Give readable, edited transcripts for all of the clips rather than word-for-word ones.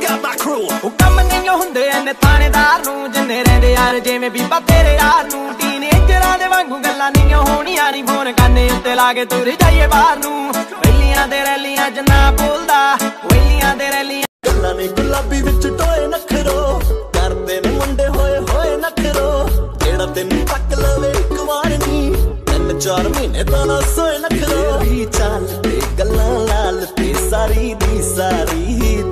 हुक्म नहीं हुंदे इन्ने थानेदार नूं जिन्ने रहिंदे यार जिवें बीबा तेरे यार नूं टीनेजरां दे वांगू गल्लां नहीं होणियां नी फोन करने उत्ते ला के तुर जाइए बाहर नूं वेलियां ते रैलियां च ना बोलदा वेलियां ते रैलियां गल्लां ने गुलाबी विच टोए नखरो करदे ने मुंडे होए होए नखरो जेड़ा तैनूं तक लवे इक वार नी 3-4 महीने तां ना सोए नखरो तेरी चाल ते गल्लां लाल ते सारी दी सारी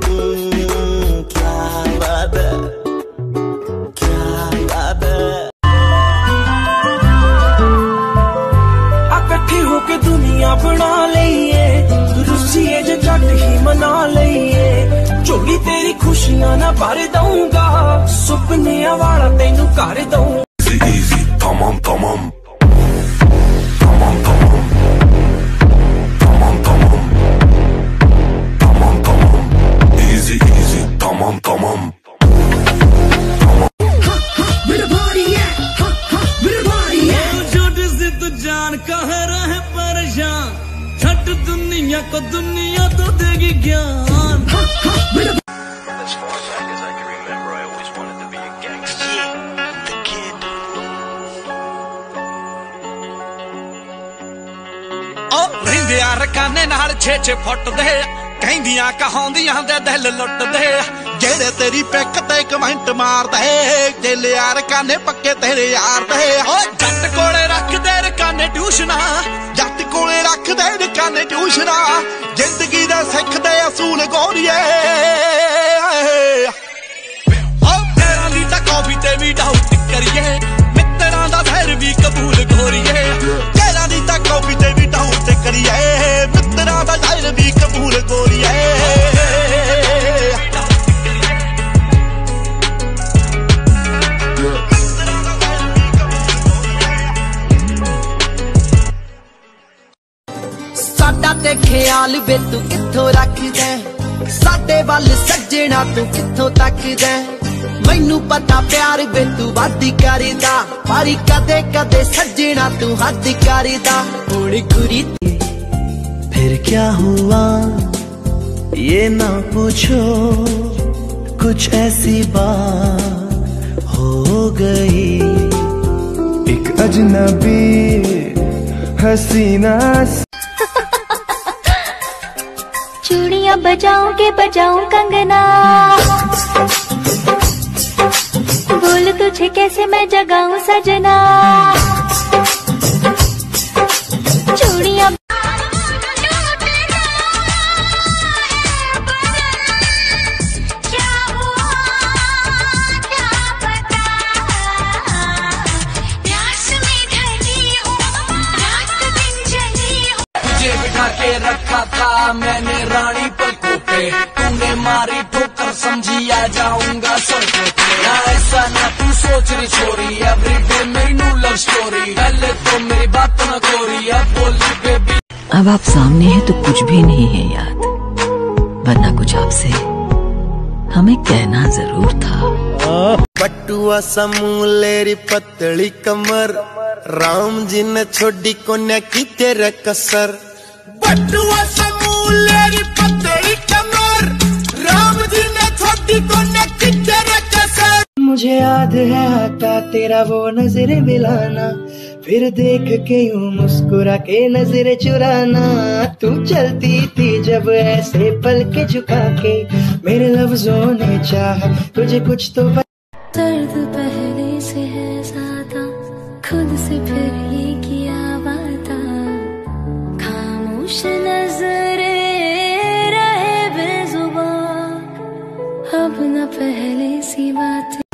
दुनिया बना लईए रुसीए जे जट ही मना लईए झोली तेरी खुशियां ना भर दूंगा सुपने वाला तेनू कर दूंगा easy tamam tamam tamam tamam tamam tamam tamam tamam easy easy tamam tamam छट दुनिया को दुनिया तो देगी ज्ञान यार काने नाल 6-6 फुट दे कहंदियां कहाउंदियां दे दिल लुट दे जेड़े तेरी पिक ते कमेंट मार दे जेले यार काने पक्के तेरे यार दे जट कोले रख दे काने ट्यूशना जट कोले रख दे काने ट्यूशना जिंदगी दे सिख दे असूल गोरिए तेरा दी ता कॉफी ते भी डाउट करिए मित्तरां दा फिर भी कबूल गोरिए तेरा दी ता कॉफी ते भी डाउट करिए मित्तरां दा फिर भी कबूल गोरिए ते ख्याल वे तू किथों रखदा साडे वल सजना तू किथों तकदा मैनू पता प्यार वे तू वादी करदा पर कदे कदे सजना तू हद करदा हुण कुरी फिर क्या हुआ ये ना पूछो कुछ ऐसी बात हो गई एक अजनबी हसीना चूड़ियां बजाऊं के बजाऊं कंगना बोल तुझे कैसे मैं जगाऊं सजना चूड़ियां के रखा था मैंने रानी पलकों पे तूने मारी ठोकर समझी आ जाऊंगा सड़कों पे ना ऐसा ना तू सोच रही छोरी एवरीडे मेरी न्यू लव स्टोरी पहले तो मेरी बात न कोरी अब बोली बेबी अब आप सामने हैं तो कुछ भी नहीं है याद वरना कुछ आपसे हमें कहना जरूर था बटुआ समूलेरी पतली कमर राम जी ने छोड़ी कोन्या की तेरे कसर बटुआ समूलेरी पतली कमर राम जी ने छोड़ी कोन्या की तेरे कसर मुझे याद है आता तेरा वो नजरे मिलाना फिर देख के यूं मुस्कुरा के नजरे चुराना तू चलती थी जब ऐसे पल के झुका के मेरे लफ्जों ने चाहा तुझे कुछ तो दर्द पहले से है ज्यादा खुद से फिर ये किया वादा खामोश नजरे रहे बेजुबान अब न पहले सी बात